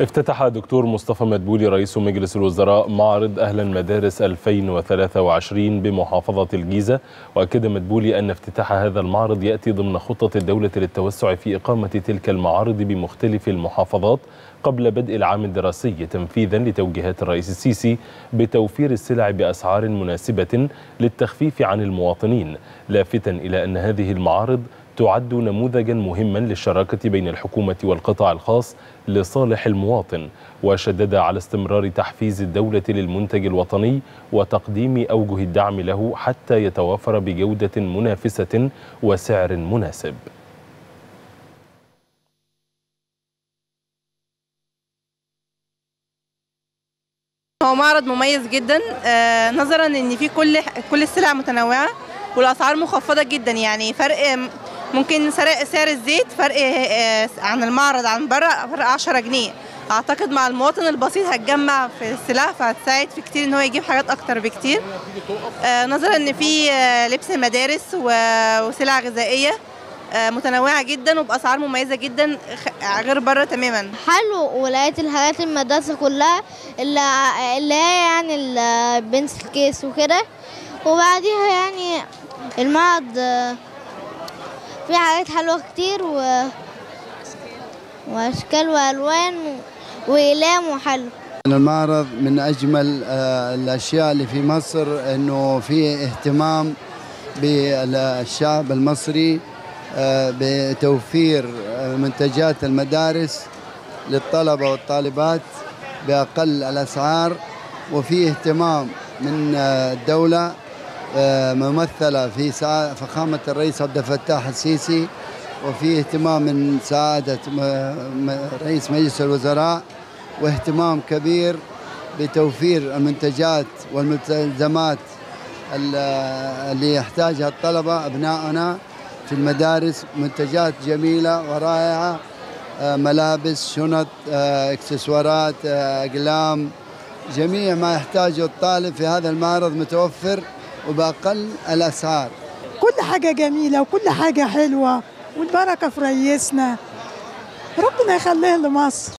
افتتح دكتور مصطفى مدبولي رئيس مجلس الوزراء معرض أهل المدارس 2023 بمحافظة الجيزة. وأكد مدبولي أن افتتاح هذا المعرض يأتي ضمن خطة الدولة للتوسع في إقامة تلك المعارض بمختلف المحافظات قبل بدء العام الدراسي، تنفيذا لتوجيهات الرئيس السيسي بتوفير السلع بأسعار مناسبة للتخفيف عن المواطنين، لافتا إلى أن هذه المعارض تعد نموذجا مهما للشراكة بين الحكومة والقطاع الخاص لصالح المواطن. وشدد على استمرار تحفيز الدولة للمنتج الوطني وتقديم أوجه الدعم له حتى يتوافر بجودة منافسة وسعر مناسب. هو معرض مميز جدا نظرا ان في كل السلع متنوعة والاسعار مخفضة جدا، يعني فرق ممكن سعر الزيت فرق عن المعرض عن بره فرق 10 جنيه. اعتقد مع المواطن البسيط هتجمع في السلع فهتساعد في كتير ان هو يجيب حاجات اكتر بكتير، نظرا ان في لبس مدارس وسلع غذائيه متنوعه جدا وباسعار مميزه جدا غير بره تماما. حلو، ولقيت الحاجات المدرسه كلها اللي هي يعني البنسل كيس وكده، وبعديها يعني المعرض في حاجات حلوة كتير وأشكال وألوان وأقلام وحلو. المعرض من أجمل الأشياء اللي في مصر، إنه في اهتمام بالشعب المصري بتوفير منتجات المدارس للطلبة والطالبات بأقل الأسعار، وفي اهتمام من الدولة ممثلة في فخامة الرئيس عبد الفتاح السيسي، وفي اهتمام من سعادة رئيس مجلس الوزراء، واهتمام كبير بتوفير المنتجات والمستلزمات اللي يحتاجها الطلبة أبنائنا في المدارس. منتجات جميلة ورائعة، ملابس، شنط، اكسسوارات، أقلام، جميع ما يحتاجه الطالب في هذا المعرض متوفر وبأقل الأسعار. كل حاجة جميلة وكل حاجة حلوة، والبركة في رئيسنا، ربنا يخليه لمصر.